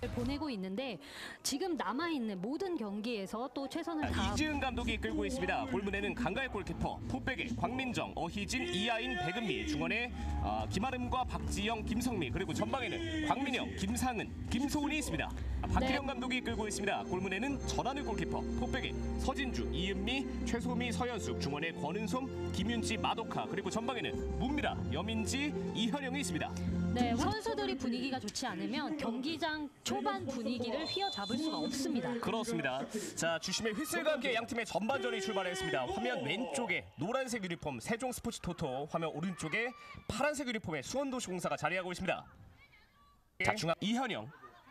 보내고 있는데 지금 남아있는 모든 경기에서 또 최선을 다 이지은 감독이 이끌고 있습니다. 골문에는 강가의 골키퍼, 풋백에 광민정, 어희진, 이하인, 백은미, 중원에 김아름과 박지영, 김성미, 그리고 전방에는 광민영, 김상은, 김소은이 있습니다. 박기령 감독이 이끌고 있습니다. 골문에는 전하늘 골키퍼, 풋백에 서진주, 이은미, 최소미, 서현숙, 중원에 권은솜, 김윤지, 마도카, 그리고 전방에는 문미라, 여민지, 이현영이 있습니다. 네, 선수들이 분위기가 좋지 않으면 경기장 초반 분위기를 휘어잡을 수가 없습니다. 그렇습니다. 자, 주심의 휘슬과 함께 양팀의 전반전이 출발했습니다. 화면 왼쪽에 노란색 유니폼 세종 스포츠 토토, 화면 오른쪽에 파란색 유니폼의 수원도시공사가 자리하고 있습니다. 자, 중앙 이현영.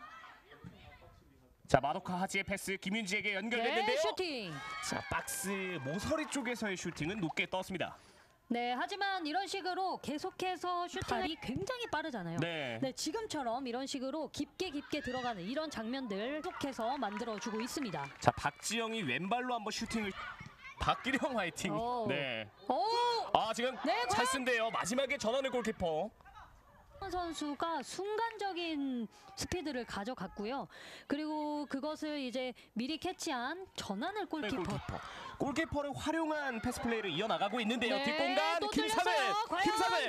자, 마도카 하지의 패스 김윤지에게 연결됐는데요. 네, 슈팅. 자, 박스 모서리 쪽에서의 슈팅은 높게 떴습니다. 네, 하지만 이런 식으로 계속해서 슈팅이 굉장히 빠르잖아요. 네. 네, 지금처럼 이런 식으로 깊게 들어가는 이런 장면들 계속해서 만들어주고 있습니다. 자, 박지영이 왼발로 한번 슈팅을. 박기령 화이팅. 오. 네. 오! 지금 네, 찬스인데요. 마지막에 전환을 골키퍼. 선수가 순간적인 스피드를 가져갔고요. 그리고 그것을 이제 미리 캐치한 전하늘 골키퍼. 골키퍼를 활용한 패스 플레이를 이어나가고 있는데요. 네, 뒷공간 또 김상을 뚫렸어요. 과연,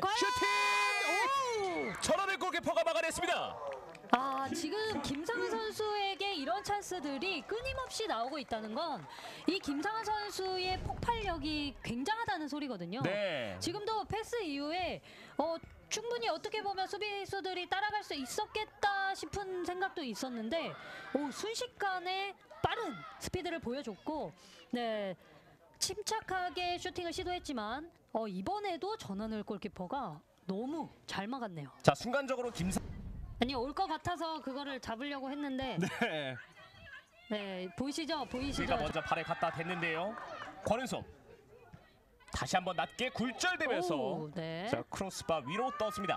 슈팅! 전하늘 골키퍼가 막아냈습니다. 지금 김상은 선수에게 이런 찬스들이 끊임없이 나오고 있다는 건 이 김상은 선수의 폭발력이 굉장하다는 소리거든요. 네. 지금도 패스 이후에 충분히 어떻게 보면 수비수들이 따라갈 수 있었겠다 싶은 생각도 있었는데 순식간에 빠른 스피드를 보여줬고, 네, 침착하게 슈팅을 시도했지만 이번에도 전하늘 골키퍼가 너무 잘 막았네요. 자, 순간적으로 아니, 올 것 같아서 그거를 잡으려고 했는데 네. 네, 보이시죠? 우리가 먼저 발에 갖다 댔는데요. 권은솜 다시 한번 낮게 굴절되면서 오, 네. 자, 크로스바 위로 떴습니다.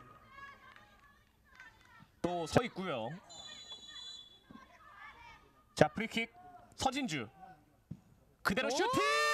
또 서 있고요. 자, 프리킥 서진주 그대로 슈팅!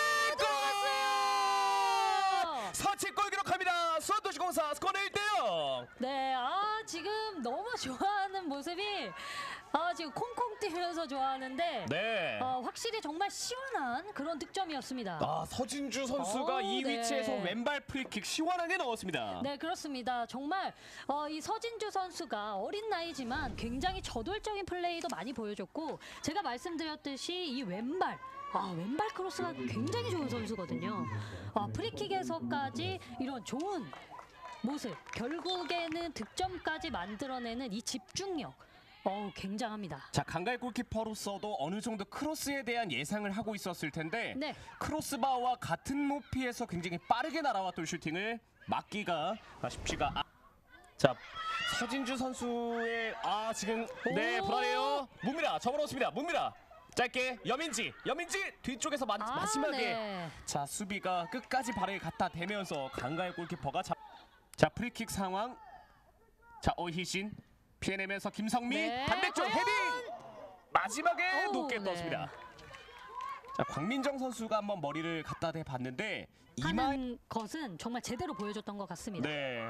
들어갔어요! 선취골 기록합니다. 수원도시공사 스코어는 1대0. 네, 지금 너무 좋아하는 모습이 지금 콩콩 뛰면서 좋아하는데 네. 확실히 정말 시원한 그런 득점이었습니다. 서진주 선수가 이 네. 위치에서 왼발 프리킥 시원하게 넣었습니다. 네, 그렇습니다. 정말 이 서진주 선수가 어린 나이지만 굉장히 저돌적인 플레이도 많이 보여줬고, 제가 말씀드렸듯이 이 왼발 크로스가 굉장히 좋은 선수거든요. 프리킥에서까지 이런 좋은 모습, 결국에는 득점까지 만들어내는 이 집중력, 굉장합니다. 자, 강가의 골키퍼로서도 어느 정도 크로스에 대한 예상을 하고 있었을 텐데 네. 크로스바와 같은 높이에서 굉장히 빠르게 날아왔던 슈팅을 막기가 쉽지가 자, 서진주 선수의 지금 네, 불안해요. 문미라 접어놓습니다. 문미라 짧게 여민지 뒤쪽에서 마지막에 네. 자, 수비가 끝까지 발을 갖다 대면서 강가의 골키퍼가 자, 프리킥 상황. 자, 어희진 피해내면서 김성미 네, 반대쪽 과연? 헤딩 마지막에 높게 네. 떴습니다. 자, 광민정 선수가 한번 머리를 갖다 대봤는데 하는 것은 정말 제대로 보여줬던 것 같습니다. 네.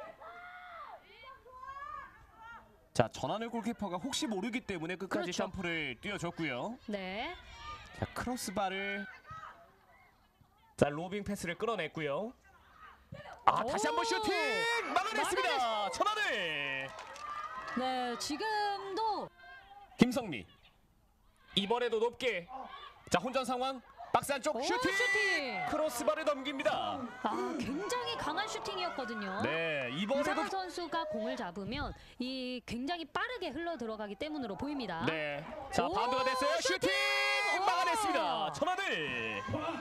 자, 전하늘 골키퍼가 혹시 모르기 때문에 끝까지 그렇죠. 점프를 뛰어줬고요. 네. 자, 크로스바를 자, 로빙 패스를 끌어냈고요. 다시 한번 슈팅 막아냈습니다. 전하늘. 네, 지금도 김성미 이번에도 높게 자, 혼전 상황 박스 안쪽 슈팅! 크로스바를 넘깁니다. 굉장히 강한 슈팅이었거든요. 네, 이번에도 이상한 선수가 공을 잡으면 이 굉장히 빠르게 흘러 들어가기 때문으로 보입니다. 네, 자, 바운드가 됐어요. 슈팅! 막아냈습니다. 전하늘.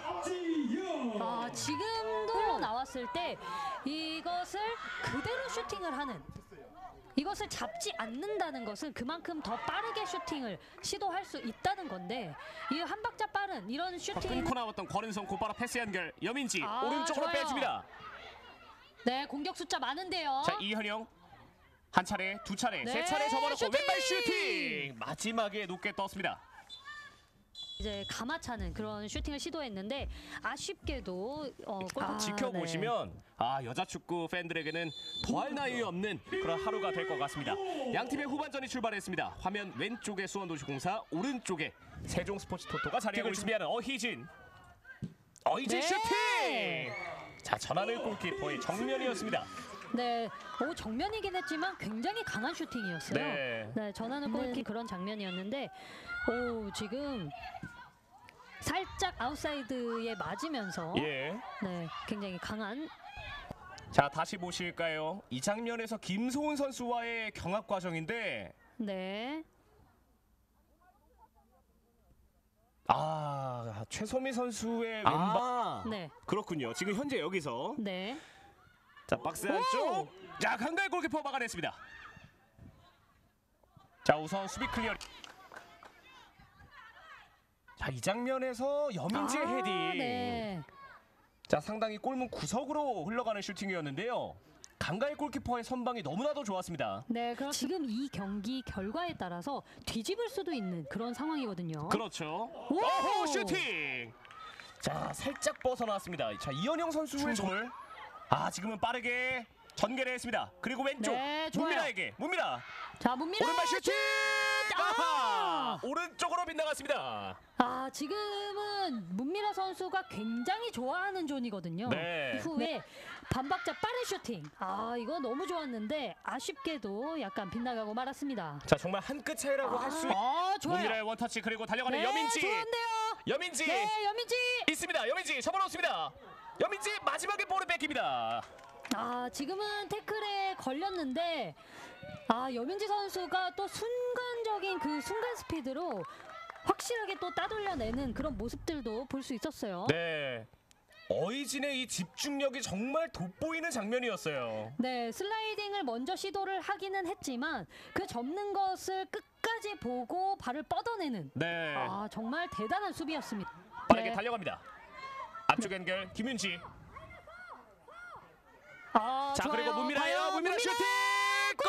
지금도 흘러 나왔을 때 이것을 그대로 슈팅을 하는, 이것을 잡지 않는다는 것은 그만큼 더 빠르게 슈팅을 시도할 수 있다는 건데, 이 한 박자 빠른 이런 슈팅 끊고 나왔던 권은성 곧바로 패스 연결. 여민지 오른쪽으로 좋아요. 빼줍니다. 네, 공격 숫자 많은데요. 자, 이현영 한 차례, 두 차례, 네, 세 차례 접어놓고 슈팅! 왼발 슈팅 마지막에 높게 떴습니다. 이제 감아차는 그런 슈팅을 시도했는데 아쉽게도 골 지켜보시면 여자 축구 팬들에게는 더할 나위 없는 그런 하루가 될 것 같습니다. 양팀의 후반전이 출발했습니다. 화면 왼쪽에 수원도시공사, 오른쪽에 세종스포츠토토가 자리하고 있습니다. 어희진 네. 슈팅! 자, 전하늘 골키퍼의 정면이었습니다. 네, 정면이긴 했지만 굉장히 강한 슈팅이었어요. 네. 전하는 골키 그런 장면이었는데 지금 살짝 아웃사이드에 맞으면서 예. 네, 굉장히 강한. 자, 다시 보실까요? 이 장면에서 김소은 선수와의 경합 과정인데 네. 최소미 선수의 왼발. 네. 그렇군요. 지금 현재 여기서 네. 자, 박스 안쪽. 자, 강가의 골키퍼 막아냈습니다. 자, 우선 수비 클리어. 자, 이 장면에서 여민지의 헤딩. 네. 자, 상당히 골문 구석으로 흘러가는 슈팅이었는데요. 강가의 골키퍼의 선방이 너무나도 좋았습니다. 네, 그럼 지금 이 경기 결과에 따라서 뒤집을 수도 있는 그런 상황이거든요. 그렇죠. 오! 슈팅. 자, 살짝 벗어났습니다. 자, 이현영 선수의 점을 지금은 빠르게 전개를 했습니다. 그리고 왼쪽 네, 좋아요. 문미라에게 자, 문미라 오른발 슈팅! 오른쪽으로 빗나갔습니다. 지금은 문미라 선수가 굉장히 좋아하는 존이거든요. 네. 이후에 반박자 빠른 슈팅. 이거 너무 좋았는데 아쉽게도 약간 빗나가고 말았습니다. 자, 정말 한 끗 차이라고 할 수 좋아요. 문미라의 원터치 그리고 달려가는 네, 여민지. 좋은데요. 여민지 네, 여민지. 있습니다. 여민지 접어놓습니다. 여민지 마지막에 볼을 뺏깁니다. 지금은 태클에 걸렸는데 여민지 선수가 또 순간적인 그 순간 스피드로 확실하게 또 따돌려내는 그런 모습들도 볼 수 있었어요. 네. 어이진의 이 집중력이 정말 돋보이는 장면이었어요. 네, 슬라이딩을 먼저 시도를 하기는 했지만 그 접는 것을 끝까지 보고 발을 뻗어내는 네. 정말 대단한 수비였습니다. 빠르게 네. 달려갑니다. 앞쪽 연결 김윤지. 자, 좋아요. 그리고 문미라예요. 과연 문미라 슈팅! 골!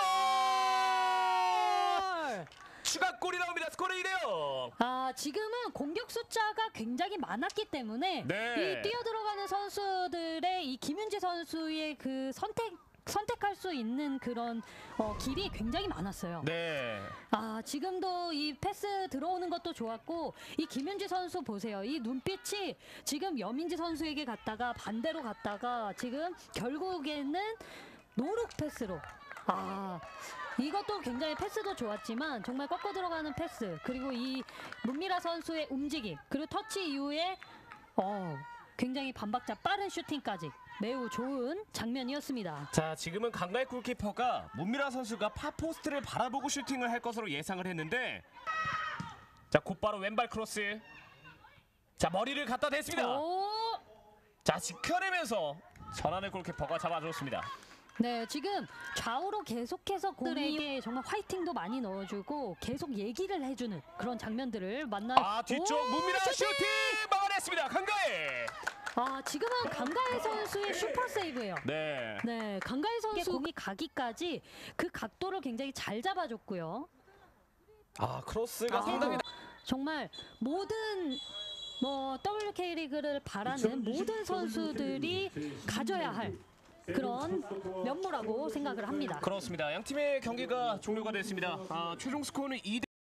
골! 추가골이 나옵니다. 스코어 2대0. 지금은 공격 숫자가 굉장히 많았기 때문에 네. 이 뛰어들어가는 선수들의 이 김윤지 선수의 그 선택할 수 있는 그런 길이 굉장히 많았어요. 네. 지금도 이 패스 들어오는 것도 좋았고 이 김윤지 선수 보세요. 이 눈빛이 지금 여민지 선수에게 갔다가 반대로 갔다가 지금 결국에는 노룩 패스로 이것도 굉장히 패스도 좋았지만 정말 꺾어 들어가는 패스 그리고 이 문미라 선수의 움직임 그리고 터치 이후에 굉장히 반박자 빠른 슈팅까지 매우 좋은 장면이었습니다. 자, 지금은 강가의 골키퍼가 문미라 선수가 파포스트를 바라보고 슈팅을 할 것으로 예상을 했는데 자, 곧바로 왼발 크로스. 자, 머리를 갖다 댔습니다. 자, 지켜내면서 전하늘 골키퍼가 잡아줬습니다. 네, 지금 좌우로 계속해서 공들에게 정말 화이팅도 많이 넣어주고 계속 얘기를 해주는 그런 장면들을 뒤쪽 문미라 슈팅 막아냈습니다. 강가의. 지금은 강가의 선수의 슈퍼 세이브예요. 네. 네, 강가의 선수 공이 가기까지 그 각도를 굉장히 잘 잡아줬고요. 크로스가 상당히 정말 모든 WK 리그를 바라는 모든 선수들이 가져야 할 그런 면모라고 생각을 합니다. 그렇습니다. 양 팀의 경기가 종료가 됐습니다. 최종 스코어는 2대